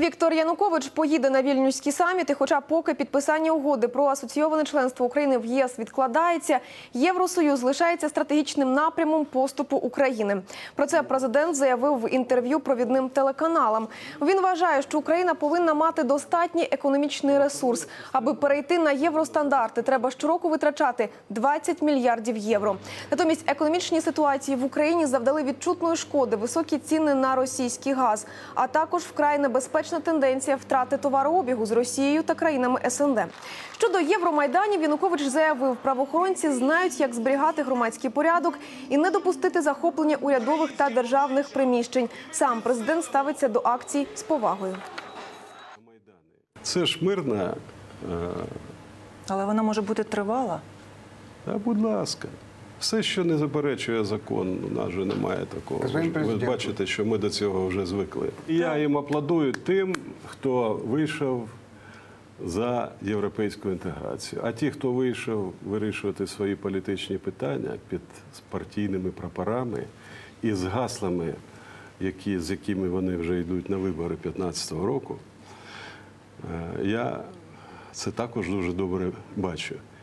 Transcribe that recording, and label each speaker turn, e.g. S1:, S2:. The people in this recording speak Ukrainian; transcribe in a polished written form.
S1: Віктор Янукович поїде на Вільнюський саміт, і хоча поки підписання угоди про асоційоване членство України в ЄС відкладається, Євросоюз лишається стратегічним напрямом поступу України. Про це президент заявив в інтерв'ю провідним телеканалам. Він вважає, що Україна повинна мати достатній економічний ресурс. Аби перейти на євростандарти, треба щороку витрачати 20 мільярдів євро. Натомість економічні ситуації в Україні завдали відчутної шкоди, високі ціни на російський газ, а також вкрай небезпечна тенденція втрати товарообігу з Росією та країнами СНД. Щодо Євромайданів, Янукович заявив, правоохоронці знають, як зберігати громадський порядок і не допустити захоплення урядових та державних приміщень. Сам президент ставиться до акцій з повагою.
S2: Це ж мирна.
S3: Але вона може бути тривала.
S2: Та, будь ласка. Все, що не заперечує закон, у нас вже немає такого. Ви бачите, що ми до цього вже звикли. І я їм аплодую тим, хто вийшов за європейську інтеграцію. А ті, хто вийшов вирішувати свої політичні питання під партійними прапорами і з гаслами, з якими вони вже йдуть на вибори 2015 року, я це також дуже добре бачу.